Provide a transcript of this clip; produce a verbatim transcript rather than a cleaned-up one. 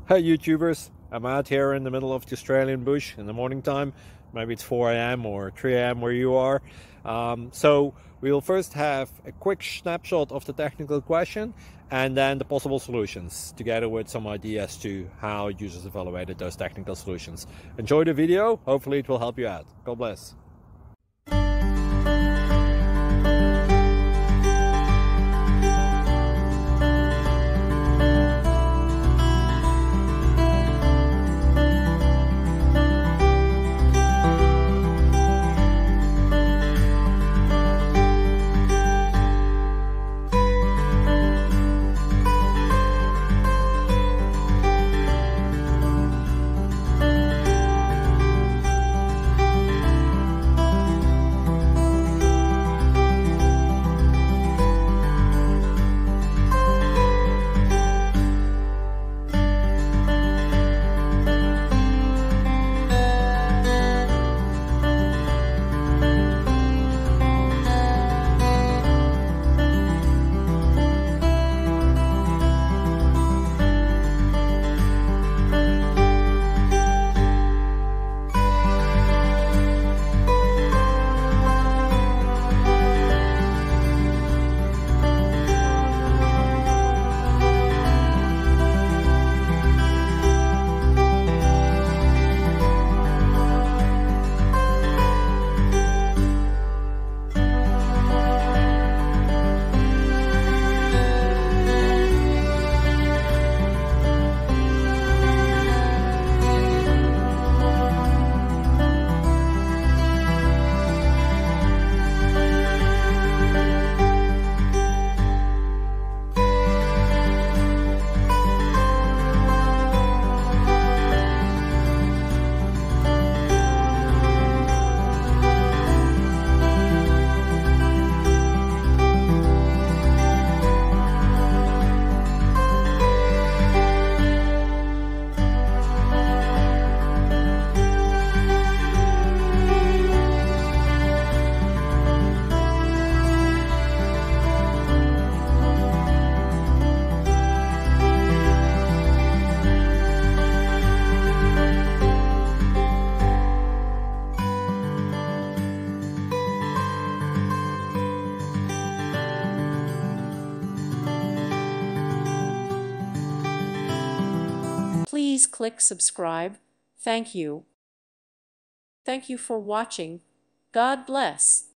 Hey YouTubers, I'm out here in the middle of the Australian bush in the morning time. Maybe it's four A M or three A M where you are. Um, so we'll first have a quick snapshot of the technical question and then the possible solutions, together with some ideas to how users evaluated those technical solutions. Enjoy the video, hopefully it will help you out. God bless. Please click subscribe. Thank you. Thank you for watching. God bless.